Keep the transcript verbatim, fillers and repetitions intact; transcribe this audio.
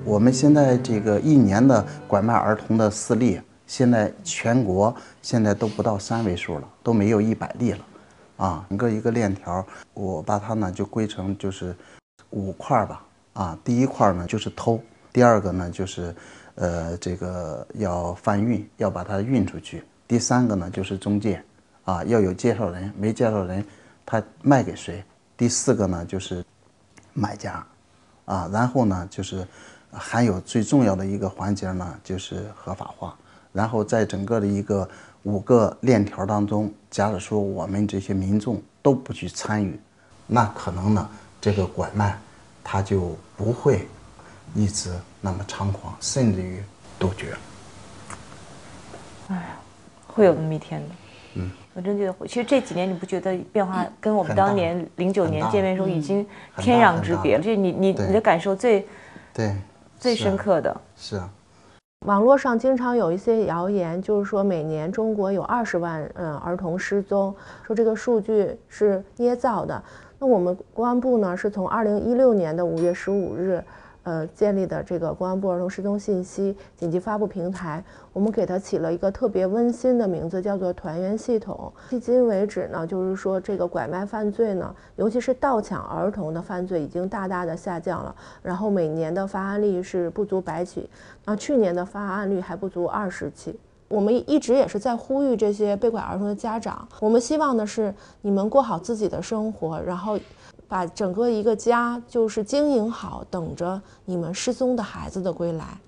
我们现在这个一年的拐卖儿童的事例，现在全国现在都不到三位数了，都没有一百例了，啊，整个一个链条，我把它呢就归成就是五块吧，啊，第一块呢就是偷，第二个呢就是，呃，这个要贩运，要把它运出去，第三个呢就是中介，啊，要有介绍人，没介绍人，他卖给谁？第四个呢就是买家，啊，然后呢就是还有最重要的一个环节呢就是合法化，然后在整个的一个五个链条当中，假如说我们这些民众都不去参与，那可能呢这个拐卖它就不会一直那么猖狂，甚至于杜绝。 哎呀，会有那么一天的。嗯，我真觉得会。其实这几年你不觉得变化跟我们当年零九年见面时候已经天壤之别了？这你你你的感受最对最深刻的是啊。 网络上经常有一些谣言，就是说每年中国有二十万嗯儿童失踪，说这个数据是捏造的。那我们公安部呢是从二零一六年的五月十五日，呃建立的这个公安部儿童失踪信息紧急发布平台，我们给它起了一个特别温馨的名字，叫做团圆系统。迄今为止呢，就是说这个拐卖犯罪呢，尤其是盗抢儿童的犯罪已经大大的下降了，然后每年的发案率是不足百起，啊，去年的发案率还不足二十起。我们一直也是在呼吁这些被拐儿童的家长，我们希望的是你们过好自己的生活，然后把整个一个家就是经营好，等着你们失踪的孩子的归来。